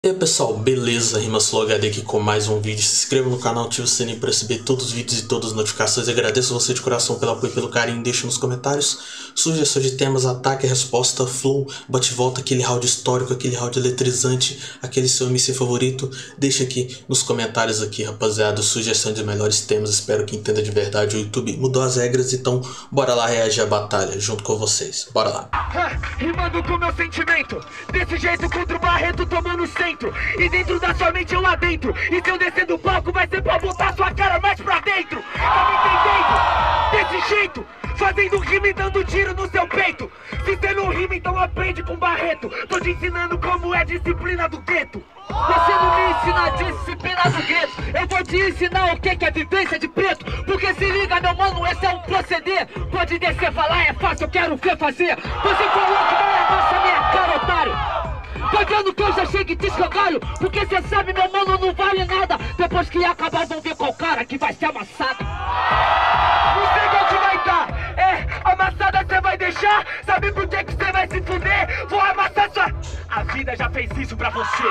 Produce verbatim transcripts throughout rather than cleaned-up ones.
E aí pessoal, beleza? RimaSlowHD aqui com mais um vídeo. Se inscreva no canal, ative o sininho para receber todos os vídeos e todas as notificações. Eu agradeço você de coração pelo apoio e pelo carinho. Deixe nos comentários sugestões de temas, ataque, resposta, flow, bate-volta, aquele round histórico, aquele round eletrizante, aquele seu M C favorito. Deixe aqui nos comentários aqui, rapaziada, sugestões de melhores temas. Espero que entenda de verdade. O YouTube mudou as regras, então bora lá reagir à batalha junto com vocês. Bora lá. Rimando com meu sentimento, desse jeito contra o Barreto tomando centro. E dentro da sua mente eu lá dentro. E se eu descer do palco vai ser pra botar sua cara mais pra dentro. Tá me entendendo? Desse jeito, fazendo rima e dando tiro no seu peito. Se você não rima então aprende com Barreto. Tô te ensinando como é a disciplina do gueto. Você não me ensina a disciplina do gueto. Eu vou te ensinar o que é vivência de preto. Porque se liga meu mano, esse é um proceder. Pode descer, falar é fácil, eu quero ver fazer. Você falou que não é nossa minha cara, otário. Pagando que eu já chego e te escangalho. Porque cê sabe, meu mano, não vale nada. Depois que acabar vão ver qual cara que vai ser amassado. Não sei qual que vai dar. É, amassada cê vai deixar. Sabe por que que cê vai se fuder? Vou amassar sua... A vida já fez isso pra você.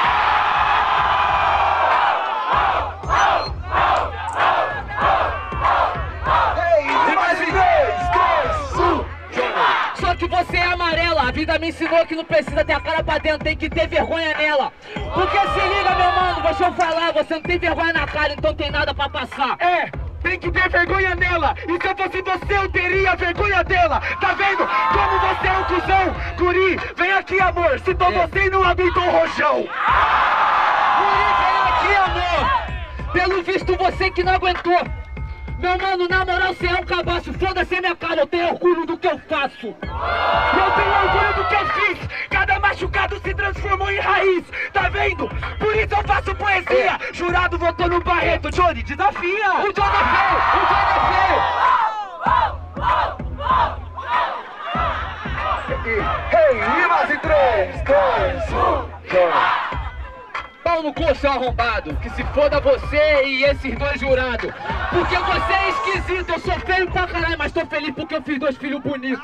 Só que você é amarela, a vida me ensinou que não precisa ter a cara pra dentro, tem que ter vergonha nela. Porque se liga meu mano, deixa eu falar, você não tem vergonha na cara, então tem nada pra passar. É, tem que ter vergonha nela, e se eu fosse você eu teria vergonha dela. Tá vendo como você é um cuzão? Guri, vem aqui amor, citou é. Você e não aguentou o rojão. Guri, vem aqui amor, pelo visto você que não aguentou. Meu mano, na moral, cê é um cabaço. Foda-se minha cara, eu tenho orgulho do que eu faço. Eu tenho orgulho do que eu fiz. Cada machucado se transformou em raiz. Tá vendo? Por isso eu faço poesia. Jurado votou no Barreto. Johnny, desafia. O Johnny é feio, o Johnny é feio. Ei, rimas em três, dois, um, Johnny. Pau no cu, seu arrombado, que se foda você e esses dois jurados. Porque você é esquisito, eu sou feio pra caralho, mas tô feliz porque eu fiz dois filhos bonitos.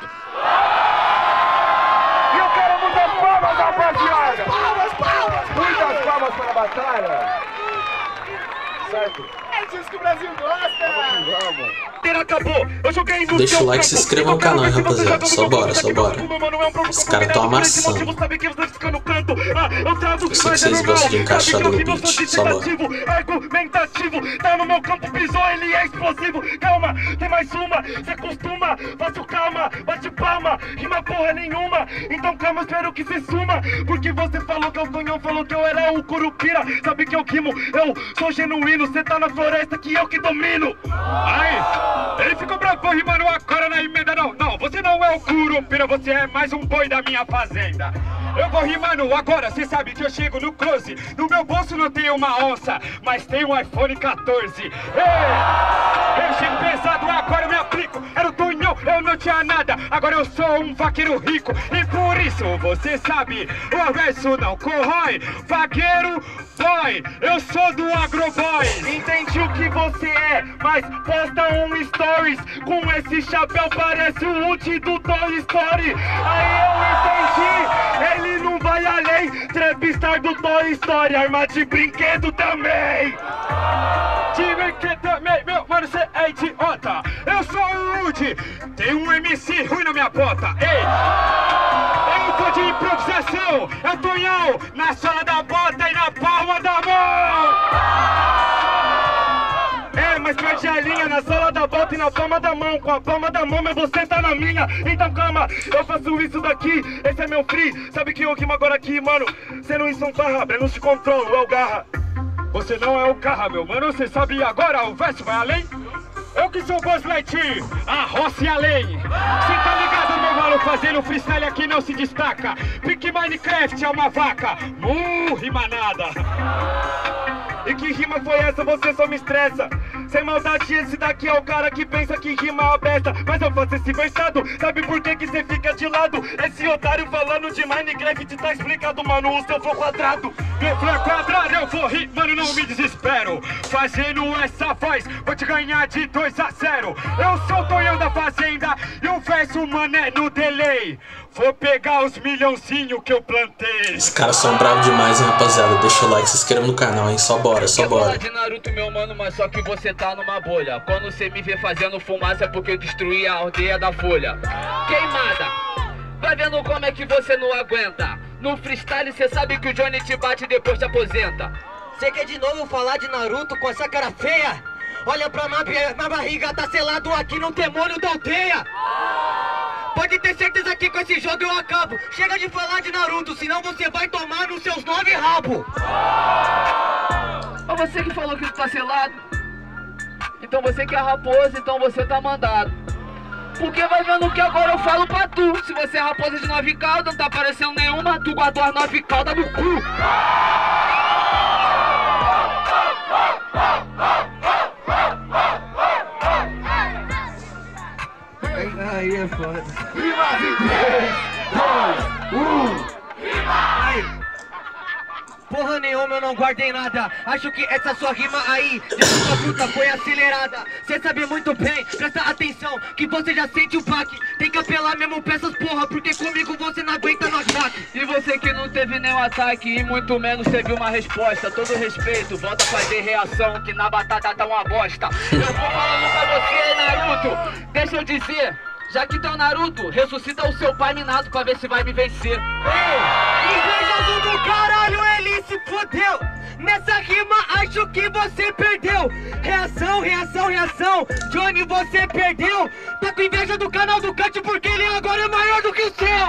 E eu quero muitas palmas, rapaziada. Palmas, palmas, muitas palmas para a batalha. Certo? É disso que o Brasil gosta. Acabou. Eu joguei no Deixa o like e se inscreva no canal, hein, rapaziada. Só bora, só bora. Os caras tão amassando. Eu sei que vocês gostam de encaixar no beat. Só bora. Argumentativo, tá no meu campo, pisou, ele é explosivo. Calma, tem mais uma, cê costuma. Faço calma, bate palma, rima porra nenhuma. Então calma, espero que cê suma. Porque você falou que eu sonhão, falou que eu era o Curupira. Sabe que eu rimo, eu sou genuíno. Cê tá na floresta que eu que domino. Aí, ele ficou bravo rimando agora na emenda. Não, não, você não é o Curupira, você é mais um boi da minha fazenda. Eu vou rimando agora, cê sabe que eu chego no close. No meu bolso não tem uma onça, mas tem um iPhone quatorze. Ei, eu chego pesado, agora eu me aplico. Era o Tonhão, eu não tinha nada, agora eu sou um vaqueiro rico. E por isso você sabe, o verso não corrói. Vaqueiro boy, eu sou do Agroboy. Entendi o que você é, mas posta um stories. Com esse chapéu parece o ult do Toy Story. Aí eu entendi, ele não vai além. Trapstar do Toy Story, arma de brinquedo também. De brinquedo também, meu mano, cê é idiota. Eu sou o Woody, tem um M C ruim na minha bota. Ei, eu tô de improvisação, é Tonhão, na sola da bota e na palma da mão. É, mas perde a linha na sola da bota e na palma da mão. Com a palma da mão, mas você tá na minha. Então calma, eu faço isso daqui. Esse é meu free, sabe que eu rimo agora aqui, mano. Cê não são barra, não se controla, é o garra. Você não é o carra, meu mano, cê sabe agora, o verso vai além. Eu que sou o Buzz Lightyear, a roça e além. Cê tá ligado, meu mano, fazendo freestyle aqui não se destaca. Pique Minecraft é uma vaca, mu rima nada. E que rima foi essa? Você só me estressa. Sem maldade, esse daqui é o cara que pensa que rima a besta. Mas eu faço esse versado, sabe por que que cê fica de lado? Esse otário falando de Minecraft tá explicado, mano, o seu flow quadrado. No flan quadrado eu vou rir, mano, não me desespero. Fazendo essa voz, vou te ganhar de dois a zero. Eu sou o Tonhão da Fazenda e o verso, mano, é no delay. Vou pegar os milhãozinhos que eu plantei. Os caras são bravos demais, hein, rapaziada. Deixa o like, se inscreva no canal, hein. Só bora, só bora. Falar de Naruto, meu mano, mas só que você tá numa bolha. Quando você me vê fazendo fumaça é porque eu destruí a aldeia da Folha. Queimada, vai vendo como é que você não aguenta. No freestyle cê sabe que o Johnny te bate e depois te aposenta. Cê quer de novo falar de Naruto com essa cara feia? Olha pra minha, minha barriga, tá selado aqui no demônio da aldeia. Pode ter certeza que com esse jogo eu acabo. Chega de falar de Naruto, senão você vai tomar nos seus nove rabos. Ó, você que falou que tá selado. Então você que é raposa, então você tá mandado. Porque vai vendo que agora eu falo pra tu. Se você é raposa de nove caudas, não tá aparecendo nenhuma, tu guardou as nove caudas no cu. Aí é foda. Rima de três, dois, um. Aí. Porra nenhuma, eu não guardei nada. Acho que essa sua rima aí de sua fruta foi acelerada. Cê sabe muito bem, presta atenção, que você já sente o baque. Tem que apelar mesmo pra essas porra, porque comigo você não aguenta no ataque. E você que não teve nenhum ataque e muito menos teve uma resposta. Todo respeito, volta a fazer reação, que na batata tá uma bosta. Eu vou falando pra você, Naruto, deixa eu dizer. Já que tem o Naruto, ressuscita o seu pai minado pra ver se vai me vencer. Ei, invejoso do caralho, ele se fodeu. Nessa rima acho que você perdeu. Reação, reação, reação. Johnny, você perdeu. Tá com inveja do canal do Cut porque ele agora é maior do que o seu.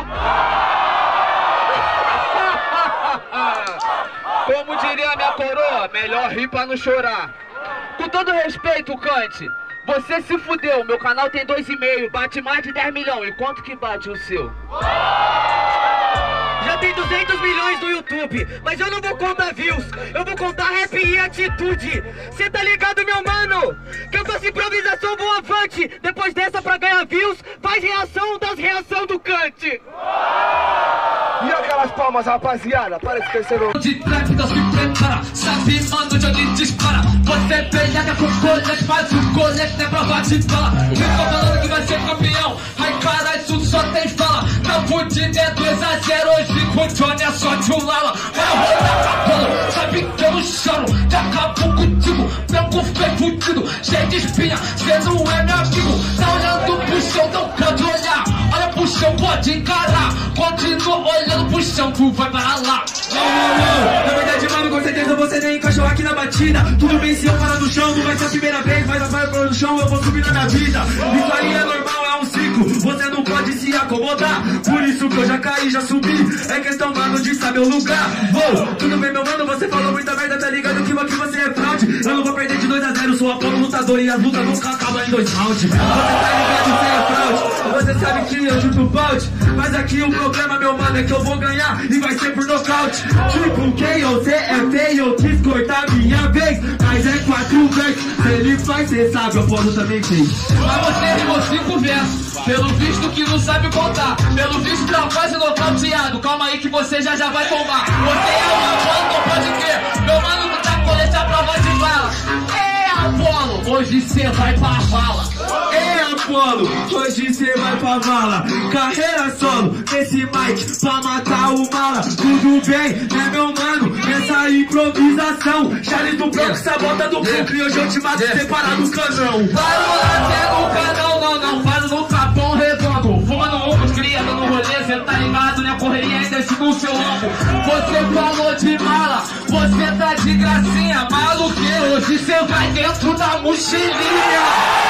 Como diria minha coroa, melhor rir pra não chorar. Com todo respeito, Kant, você se fudeu, meu canal tem dois e meio, bate mais de dez milhões, e quanto que bate o seu? Já tem duzentos milhões no YouTube, mas eu não vou contar views, eu vou contar rap e atitude. Cê tá ligado, meu mano? Que eu faço improvisação, vou avante. Depois dessa, pra ganhar views, faz reação das reação do Kant. E aquelas palmas, rapaziada, para esse terceiro. De trap, então se prepara, sabe, mano, Johnny dispara. Você peleada com o colete, mas o colete é prova de bala. Fica falando que vai ser campeão, ai caralho, isso só tem fala. Não fudido é dois a zero, hoje com o Johnny é só de um lala. Vai rodar pra bola, sabe que eu não choro, já acabou contigo. Branco feio fudido, cheio de espinha, cê não é meu amigo. Tá olhando pro chão, não pode olhar. Olha pro chão, pode encarar. Continua olhando pro chão, tu vai para lá. Não, não, não, na verdade, mano, com certeza você nem encaixou aqui na batida. Tudo bem se eu parar no chão, não vai ser a primeira vez, mas eu saio no chão, eu vou subir na minha vida. Isso aí é normal, é um ciclo, você não pode se acomodar. Por isso que eu já caí, já subi, é questão, mano, de saber o lugar. Oh, tudo bem, meu mano, você falou muita merda, tá ligado que aqui você é fraude. Eu não vou perder de dois a zero, sou a Apolo lutador e as lutas nunca acabam em dois rounds. Você tá ligado, você é fraude, você sabe que eu chuto o balde. Mas aqui o problema, meu mano, é que eu vou ganhar e vai ser por nocaute. Tipo, quem você é feio, eu quis cortar minha vez, mas é quatro vezes. Se ele faz, cê sabe, eu posso também fez. Mas você rimou cinco versos, pelo visto que não sabe contar. Pelo visto tá quase nocauteado, calma aí que você já já vai tomar. Você é uma bola, não pode crer, meu mano não tá colete a prova de bala. É Apolo, hoje cê vai pra vala. É Apolo, hoje cê vai pra vala. Carreira solo, esse mic pra matar o mala. Tudo bem, né meu mano, essa improvisação. Charles do Bronx, sabota do Brooklyn, hoje eu te mato separado do canão. Para no canal, não, não, para no Capão Redondo. Fumando um, cria, dando rolê, cê tá ligado, né, correria ainda esse no seu ombro. Você falou de mala, você tá de gracinha, maluqueiro, hoje cê vai dentro da mochilinha.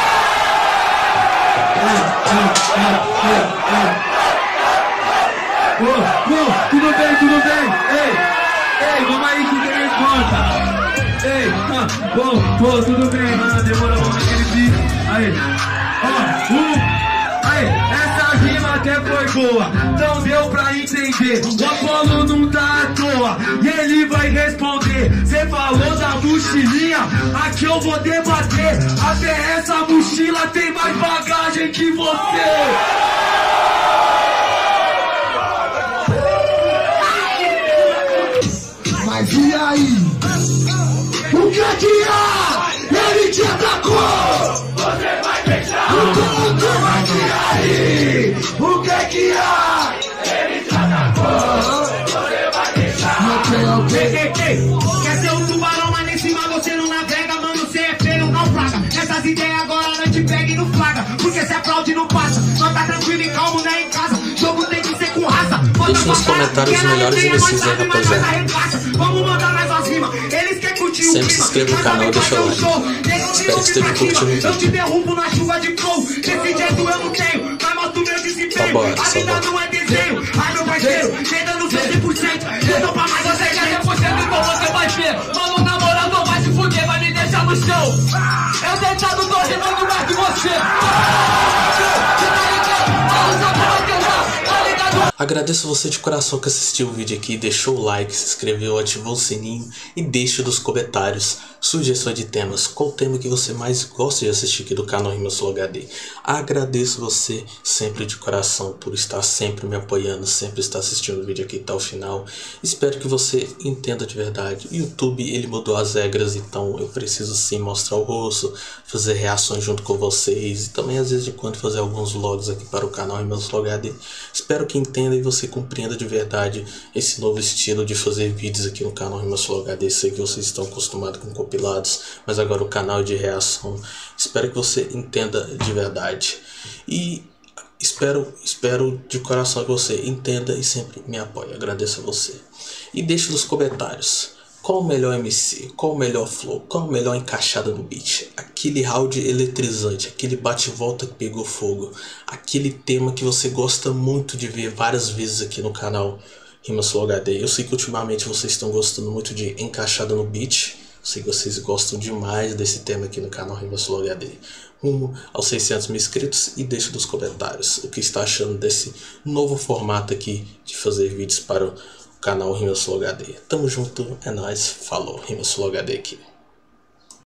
Oh, oh, tudo bem, tudo bem, ei, ei, vamos aí que tem resposta. Ei, ah, bom, pô, tudo bem, mano, demorou, vamos naquele beat. Aí, ó, uh, aí, essa rima até foi boa, então deu pra entender. O Apolo não tá à toa, e ele vai responder. Cê falou da mochilinha, aqui eu vou debater. Até essa mochila tem mais bagagem que você. Mas Mas e aí? O que é que há? Ele te atacou! Você vai deixar! O que vai que aí? O que é que há? Ele te atacou! Você vai deixar! P Q Q, quer ser um tubarão, mas nem cima você não navega, mano, você é feio, não plaga. Essas ideias agora não te pega e não flaga, porque se aplaude não passa. Só tá tranquilo e calmo, né, em casa. Jogo tem que ser com raça. Deixa nos comentários os melhores indecisos aí, rapaziada. Vamos mandar mais umas rimas. Eles querem curtir o clima. Sempre se inscreva no canal e deixa o like. Espero que esteja curtindo o vídeo. Eu te derrubo na chuva de flow. Desse jeito eu não tenho, mas mostro meu desempenho. Bora, a vida não é desenho. Ai, meu parceiro, cê dando seu cem por cento. Eu tô pra mais você já cem por cento, então você vai ver. Mano, na moral, não vai se fuder, vai me deixar no chão. Eu deitado tô rimando mais que você. Agradeço você de coração que assistiu o vídeo aqui, deixou o like, se inscreveu, ativou o sininho e deixe nos comentários sugestões de temas, qual tema que você mais gosta de assistir aqui do canal Rimaslow H D. Agradeço você sempre de coração por estar sempre me apoiando, sempre estar assistindo o vídeo aqui até o final. Espero que você entenda de verdade. O YouTube ele mudou as regras, então eu preciso sim mostrar o rosto, fazer reações junto com vocês e também às vezes de quando fazer alguns vlogs aqui para o canal Rimaslow H D. Espero que entenda e você compreenda de verdade esse novo estilo de fazer vídeos aqui no canal Rimaslow H D. Sei que vocês estão acostumados com compilados, mas agora o canal é de reação. Espero que você entenda de verdade e espero, espero de coração que você entenda e sempre me apoie. Agradeço a você e deixe nos comentários qual o melhor M C, qual o melhor flow, qual a melhor encaixada no beat, aquele round eletrizante, aquele bate-volta que pegou fogo, aquele tema que você gosta muito de ver várias vezes aqui no canal Rimaslow H D. Eu sei que ultimamente vocês estão gostando muito de encaixada no beat, eu sei que vocês gostam demais desse tema aqui no canal Rimaslow H D. Rumo aos seiscentos mil inscritos e deixe nos comentários o que está achando desse novo formato aqui de fazer vídeos para o canal Rimaslow H D. Tamo junto, é nóis, falou, Rimaslow H D aqui.